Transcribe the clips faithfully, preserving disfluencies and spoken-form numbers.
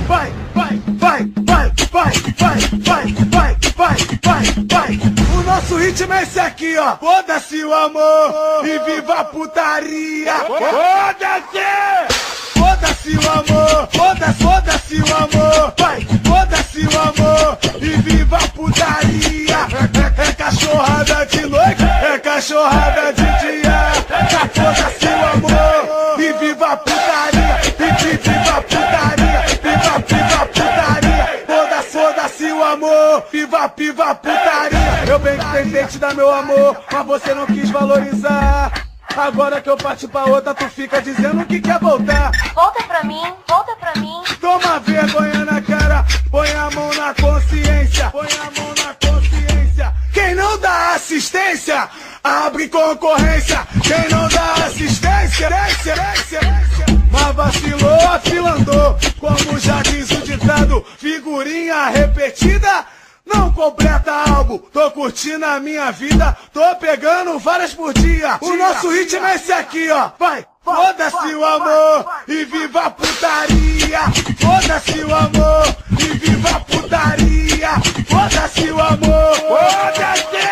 vai, vai, vai, vai, vai, vai, vai, vai, vai, vai, vai. O nosso ritmo é esse aqui, ó. Foda-se o amor e viva a putaria. Foda-se! Foda-se o amor, foda-se, foda-se o amor. Vai, foda-se o amor e viva a putaria. É, é cachorrada de noite, é cachorrada de dia. Foda-se o amor e viva a putaria. E viva a putaria, viva, viva a putaria. Foda-se, foda-se o amor, viva, viva a putaria. Eu bem que tentei te dar meu amor, mas você não quis valorizar. Agora que eu parti pra outra, tu fica dizendo que quer voltar. Volta pra mim, volta pra mim. Toma vergonha na cara, põe a mão na consciência. Põe a mão na consciência. Quem não dá assistência, abre concorrência. Quem não dá assistência, mas vacilou, afilandou. Como já diz o ditado, figurinha repetida não completa álbum. Tô curtindo a minha vida, tô pegando várias por dia. O nosso ritmo é esse aqui, ó. Vai, foda-se o amor e viva a putaria. Foda-se o amor e viva a putaria. Foda-se o amor, foda-se!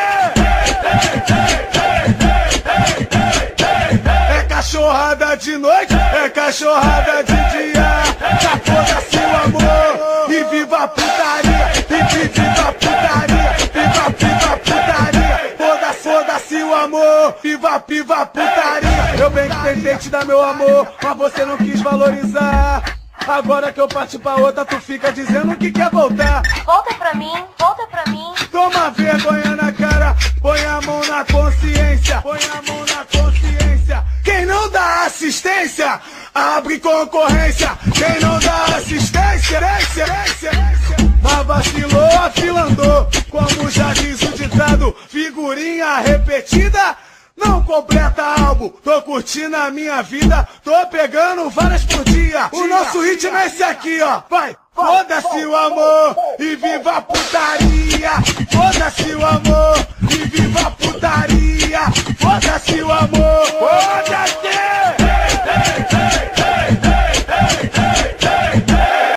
É cachorrada de noite, é cachorrada de dia. Foda-se o amor e viva a putaria. E viva a putaria, viva, viva a putaria. Foda-se, foda-se o amor, viva, viva a putaria. Eu bem que tentei te dar meu amor, mas você não quis valorizar. Agora que eu parti pra outra, tu fica dizendo que quer voltar. Volta pra mim, volta pra mim. Toma vergonha na cara, põe a mão na consciência. Põe a mão na consciência. Quem não dá assistência, abre concorrência. Quem não dá assistência, mas vacilou, afilandou. Como já diz o ditado, figurinha repetida não completa álbum. Tô curtindo a minha vida, tô pegando várias por dia. O nosso ritmo é esse aqui, ó. Vai, foda-se o amor e viva a putaria. Foda-se o amor e viva a putaria. Foda-se o amor, foda-se!